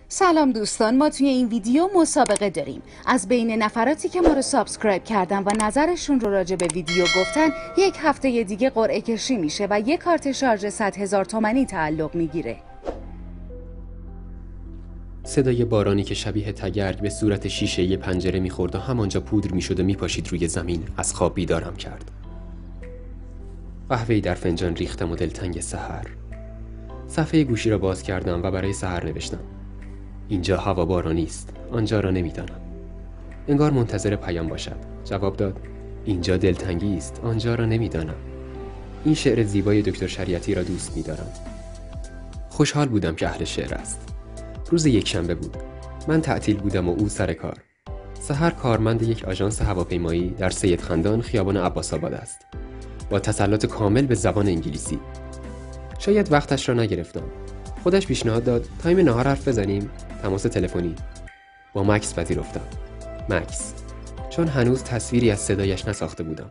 سلام دوستان، ما توی این ویدیو مسابقه داریم. از بین نفراتی که ما رو سابسکرایب کردن و نظرشون رو راجع به ویدیو گفتن، یک هفته دیگه قرعه کشی میشه و یک کارت شارژ 100,000 تومانی تعلق میگیره. صدای بارانی که شبیه تگرگ به صورت شیشه یه پنجره میخورد و همانجا پودر میشد و میپاشید روی زمین از خواب بیدارم کرد. قهوه‌ای در فنجان ریختم و دلتنگ سحر. صفحه گوشی را باز کردم و برای سحر نوشتم: اینجا هوا بارانی است، آنجا را نمیدانم. انگار منتظر پیام باشد. جواب داد: اینجا دلتنگی است، آنجا را نمیدانم. این شعر زیبای دکتر شریعتی را دوست می‌دارم. خوشحال بودم که اهل شعر است. روز یکشنبه بود. من تعطیل بودم و او سر کار. سحر کارمند یک آژانس هواپیمایی در سید خندان خیابان عباس‌آباد است. با تسلط کامل به زبان انگلیسی. شاید وقتش را نگرفتم. خودش پیشنهاد داد تایم نهار حرف بزنیم. تماس تلفنی. با مکس پذیرفتم. مکس. چون هنوز تصویری از صدایش نساخته بودم.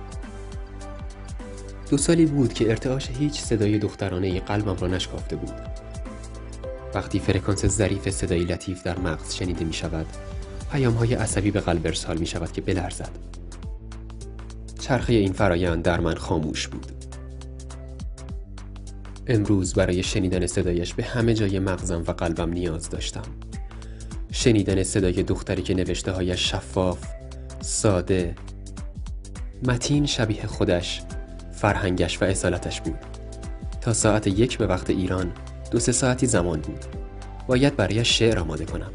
2 سالی بود که ارتعاش هیچ صدای دخترانه قلبم را نشکافته بود. وقتی فرکانس ظریف صدای لطیف در مغز شنیده می شود، پیام‌های عصبی به قلب ارسال می شود که بلرزد. چرخه این فرایند در من خاموش بود. امروز برای شنیدن صدایش به همه جای مغزم و قلبم نیاز داشتم. شنیدن صدای دختری که نوشته‌هایش شفاف، ساده، متین شبیه خودش، فرهنگش و اصالتش بود. تا ساعت 1 به وقت ایران 2-3 ساعتی زمان بود. باید برایش شعر آماده کنم.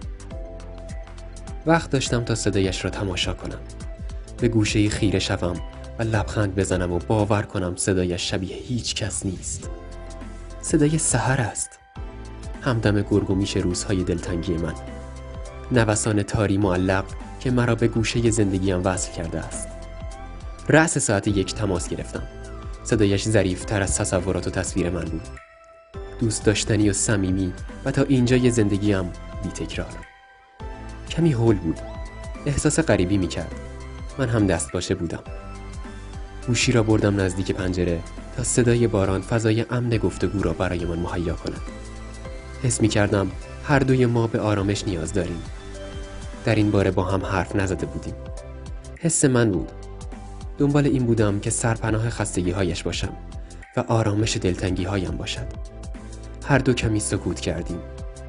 وقت داشتم تا صدایش را تماشا کنم. به گوشه خیره شوم و لبخند بزنم و باور کنم صدایش شبیه هیچ کس نیست. صدای سحر است. همدم گرگ و میش روزهای دلتنگی من. نوسان تاری معلق که مرا به گوشه زندگیم وصل کرده است. رأس ساعت 1 تماس گرفتم. صدایش ظریف‌تر از تصورات و تصویر من بود. دوست داشتنی و صمیمی و تا اینجای زندگیم بی تکرار. کمی هول بود. احساس غریبی می کرد. من هم دست باشه بودم. گوشی را بردم نزدیک پنجره تا صدای باران فضای امن گفتگو را برای من مهیا کند. حس می کردم هر دوی ما به آرامش نیاز داریم. در این باره با هم حرف نزده بودیم. حس من بود. دنبال این بودم که سرپناه خستگی هایش باشم و آرامش دلتنگی هایم باشد. هر دو کمی سکوت کردیم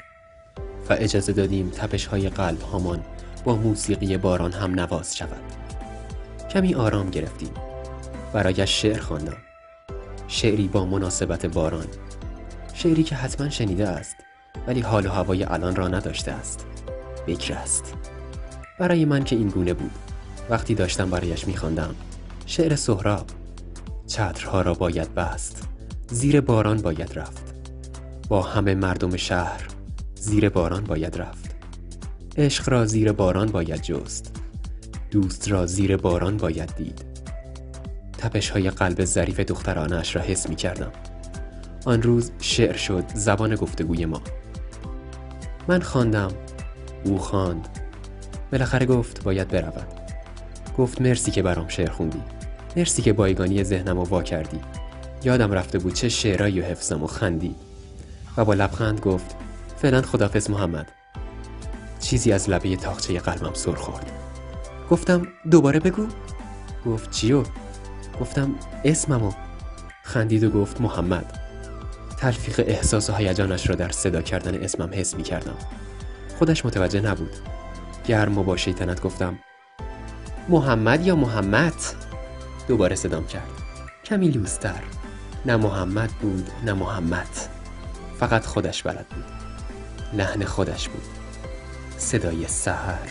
و اجازه دادیم تپش های قلب هامان با موسیقی باران هم نواز شود. کمی آرام گرفتیم. برایش شعر خواندم. شعری با مناسبت باران. شعری که حتما شنیده است ولی حال و هوای الان را نداشته است. بکر است. برای من که این گونه بود. وقتی داشتم برایش می‌خواندم. شعر سهراب. چترها را باید بست. زیر باران باید رفت. با همه مردم شهر زیر باران باید رفت. عشق را زیر باران باید جست. دوست را زیر باران باید دید. تپش های قلب ظریف دخترانش را حس می کردم. آن روز شعر شد زبان گفتگوی ما. من خواندم، او خواند. بالاخره گفت باید برود. گفت مرسی که برام شعر خوندی. مرسی که بایگانی ذهنم رو وا کردی. یادم رفته بود چه شعرایی و حفظم و خندی. و با لبخند گفت فعلا خداحافظ محمد. چیزی از لبه تاقچه قلبم سر خورد. گفتم دوباره بگو. گفت چیو؟ گفتم اسممو. خندید و گفت محمد. تلفیق احساس و هیجانش را در صدا کردن اسمم حس می کردم. خودش متوجه نبود. گرم و با شیطنت گفتم محمد یا محمد؟ دوباره صدام کرد. کمی لوزتر. نه محمد بود نه محمد. فقط خودش بلد بود. لحن خودش بود. صدای سحر.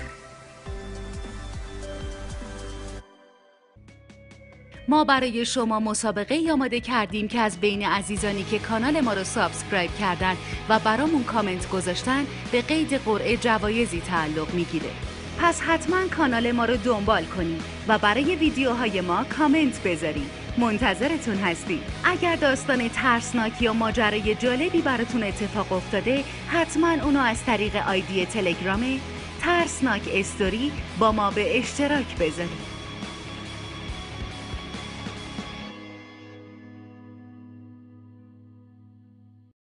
ما برای شما مسابقه آماده کردیم که از بین عزیزانی که کانال ما رو سابسکرایب کردن و برامون کامنت گذاشتن به قید قرعه جوایزی تعلق میگیره. پس حتما کانال ما رو دنبال کنید و برای ویدیوهای ما کامنت بذارید. منتظرتون هستیم. اگر داستان ترسناک یا ماجرای جالبی براتون اتفاق افتاده، حتما اونو از طریق آیدی تلگرام ترسناک استوری با ما به اشتراک بذارید.